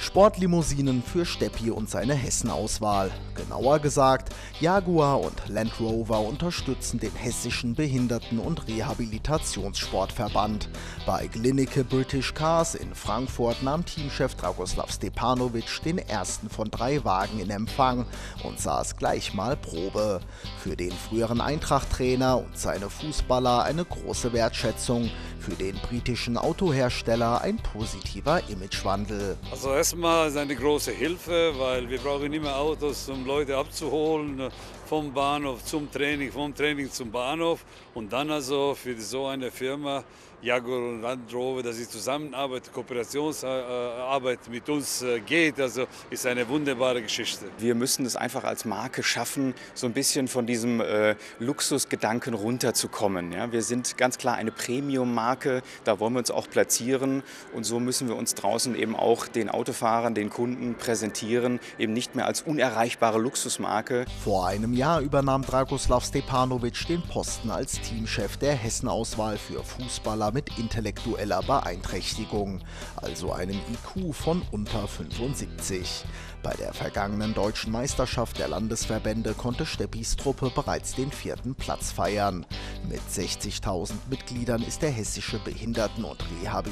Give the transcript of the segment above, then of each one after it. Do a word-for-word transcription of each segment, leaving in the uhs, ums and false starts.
Sportlimousinen für Steppi und seine Hessen-Auswahl. Genauer gesagt, Jaguar und Land Rover unterstützen den hessischen Behinderten- und Rehabilitationssportverband. Bei Glinike British Cars in Frankfurt nahm Teamchef Dragoslav Stepanovic den ersten von drei Wagen in Empfang und saß gleich mal Probe. Für den früheren Eintracht-Trainer und seine Fußballer eine große Wertschätzung, für den britischen Autohersteller ein positiver Imagewandel. Also erstmal ist eine große Hilfe, weil wir brauchen immer Autos, um Leute abzuholen, vom Bahnhof zum Training, vom Training zum Bahnhof. Und dann also für so eine Firma, Jaguar und Land Rover, dass die Zusammenarbeit, Kooperationsarbeit mit uns geht, also ist eine wunderbare Geschichte. Wir müssen es einfach als Marke schaffen, so ein bisschen von diesem äh, Luxusgedanken runterzukommen. Ja? Wir sind ganz klar eine Premium-Marke, da wollen wir uns auch platzieren und so müssen wir uns draußen eben auch den Autofahrern, den Kunden präsentieren, eben nicht mehr als unerreichbare Luxusmarke. Vor einem Jahr übernahm Dragoslav Stepanovic den Posten als Teamchef der Hessen-Auswahl für Fußballer mit intellektueller Beeinträchtigung, also einem I Q von unter fünfundsiebzig. Bei der vergangenen deutschen Meisterschaft der Landesverbände konnte Steppis Truppe bereits den vierten Platz feiern. Mit sechzigtausend Mitgliedern ist der Hessische Behinderten- und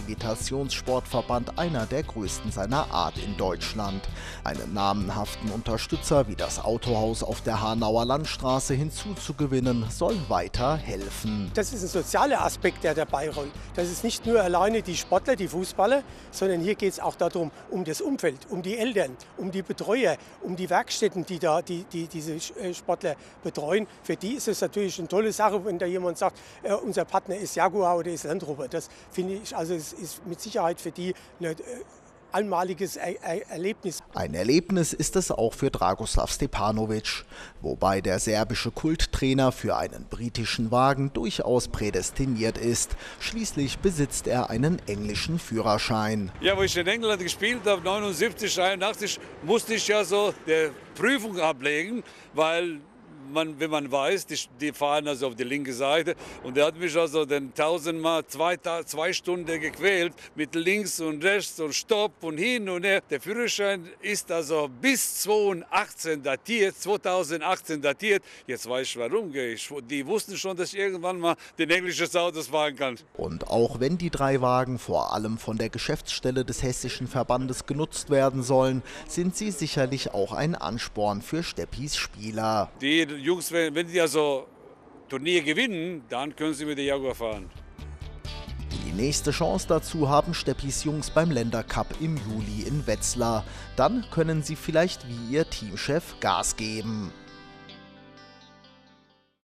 Rehabilitationssportverband einer der größten seiner Art in Deutschland. Einen namenhaften Unterstützer wie das Autohaus auf der Hanauer Landstraße hinzuzugewinnen, soll weiter helfen. Das ist ein sozialer Aspekt, der dabei rollt. Das ist nicht nur alleine die Sportler, die Fußballer, sondern hier geht es auch darum, um das Umfeld, um die Eltern, um die Betreuer, um die Werkstätten, die, da, die, die diese Sportler betreuen. Für die ist es natürlich eine tolle Sache, wenn da jemand sagt, äh, unser Partner ist Jaguar oder ist Land Rover. Das finde ich, also es ist mit Sicherheit für die eine äh, einmaliges er er Erlebnis. Ein Erlebnis ist es auch für Dragoslav Stepanovic, wobei der serbische Kulttrainer für einen britischen Wagen durchaus prädestiniert ist. Schließlich besitzt er einen englischen Führerschein. Ja, wo ich in England gespielt habe, neunundsiebzig, einundachtzig, musste ich ja so die Prüfung ablegen, weil Man, wenn man weiß, die, die fahren also auf die linke Seite und der hat mich also dann tausendmal zwei, zwei Stunden gequält mit links und rechts und Stopp und hin und her. Der Führerschein ist also bis zweitausendachtzehn datiert, zweitausendachtzehn datiert. Jetzt weiß ich warum. Die wussten schon, dass ich irgendwann mal den englischen Autos fahren kann. Und auch wenn die drei Wagen vor allem von der Geschäftsstelle des Hessischen Verbandes genutzt werden sollen, sind sie sicherlich auch ein Ansporn für Steppis Spieler. Die Jungs, wenn, wenn die also Turnier gewinnen, dann können sie mit der Jaguar fahren. Die nächste Chance dazu haben Steppis Jungs beim Ländercup im Juli in Wetzlar. Dann können sie vielleicht wie ihr Teamchef Gas geben.